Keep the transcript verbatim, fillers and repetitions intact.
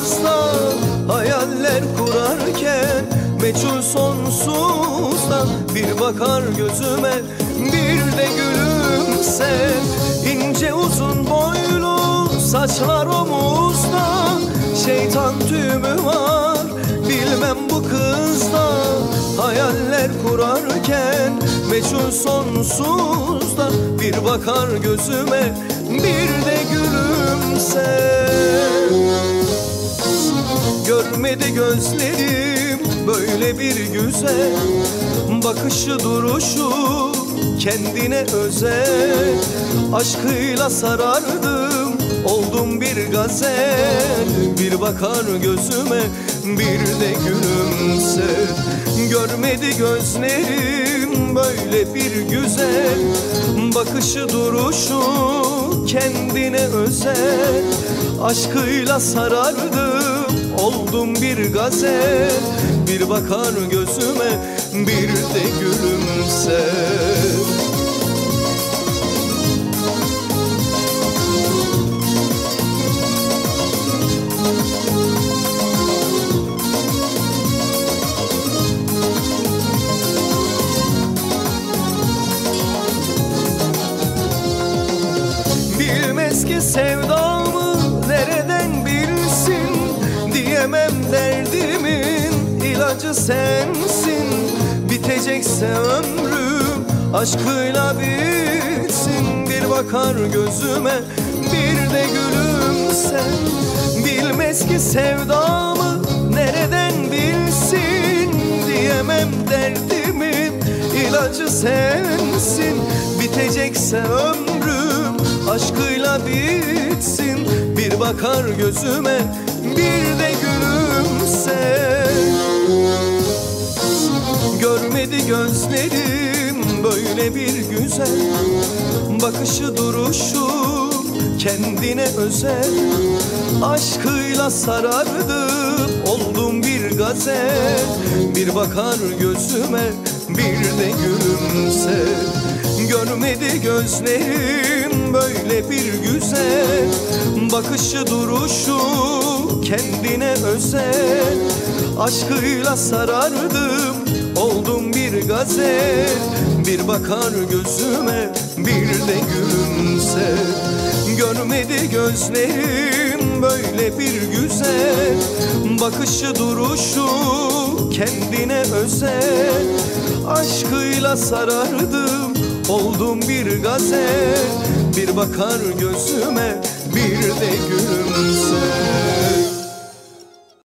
omuzda hayaller kurarken meçhul sonsuzda bir bakar gözüme, bir de gülümser. İnce uzun boylu saçlar omuzda, şeytan tüyümü var bilmem bu kızda. Hayaller kurarken meçhul sonsuzda bir bakar gözüme, bir de gülümser. Görmedi gözlerim böyle bir güzel, bakışı duruşu kendine özel. Aşkıyla sarardım, oldum bir gazel. Bir bakar gözüme, bir de gülümser. Görmedi gözlerim böyle bir güzel, bakışı duruşu kendine özel. Aşkıyla sarardım, oldum bir gazel. Bir bakar gözüme, bir de gülümser. Bilmez ki sevdamı nereden bilsin, diyemem derdimin ilacı sensin. Bitecekse ömrüm aşkıyla bitsin. Bir bakar gözüme, bir de gülümser. Bilmez ki sevdamı nereden bilsin, diyemem derdimin ilacı sensin. Bitecekse ömrüm aşkıyla bitsin. Bir bakar gözüme, bir de gülümser. Görmedi gözlerim böyle bir güzel, bakışı duruşu kendine özel. Aşkıyla sarardım, oldum bir gazel. Bir bakar gözüme, bir de gülümser. Görmedi gözlerim böyle bir güzel, bakışı duruşu kendine özel. Aşkıyla sarardım, oldum bir gazel. Bir bakar gözüme, bir de gülümser. Görmedi gözlerim böyle bir güzel, bakışı duruşu kendine özel. Aşkıyla sarardım, oldum bir gazel. Bir bakar gözüme, bir de gülümser.